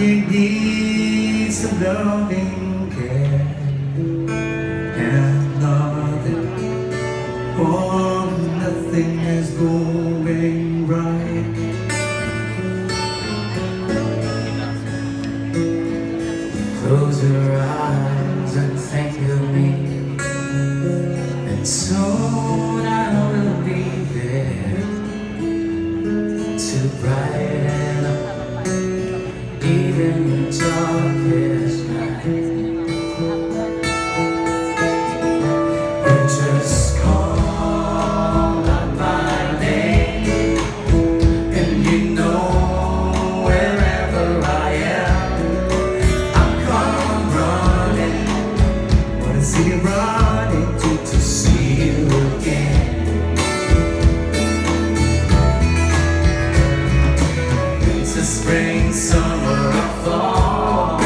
It needs some loving care and nothing, oh, nothing is going right. Close your eyes and think of me, and soon I will be there to brighten up even the darkest night. You just call out my name, and you know wherever I am, I'll come running. Wanna see you running to see you again. Winter, spring, summer, or fall,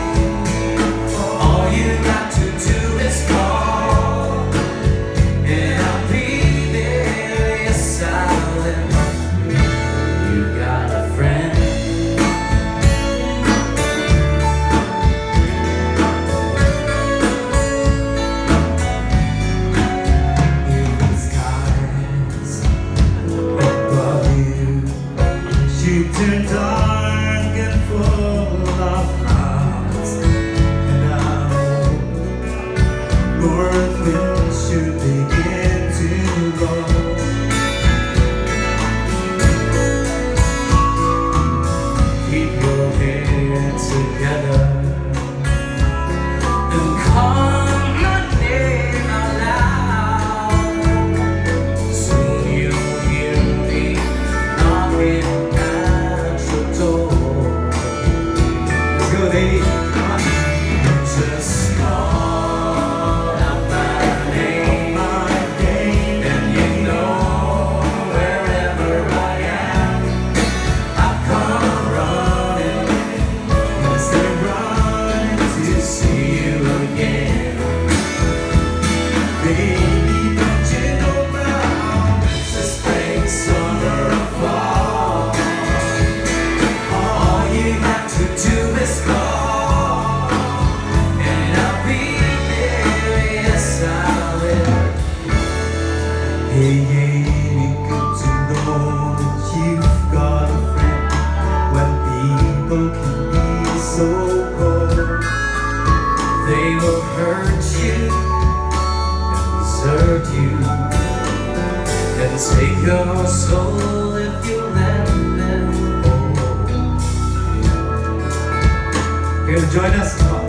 all you got to do is call, and I'll be there. Yes, I will. You've got a friend. Even skies above you should turn dark and full of clouds, and I know north wind should begin to blow. Keep your head together and call my name out loud. Soon you'll hear me knocking at your door. Let's go, lady. Come on. Just call out my name, and you know wherever I am, I'll come running. Instead of running to see you again, baby, don't you know about the spring, summer, or fall? All you have to do is call, and I'll be there. Yes, I will. Hey, ain't it good to know that you've got a friend when people can be so cold? They will hurt you and desert you and take your soul if you let them go. Here to join us? Come on.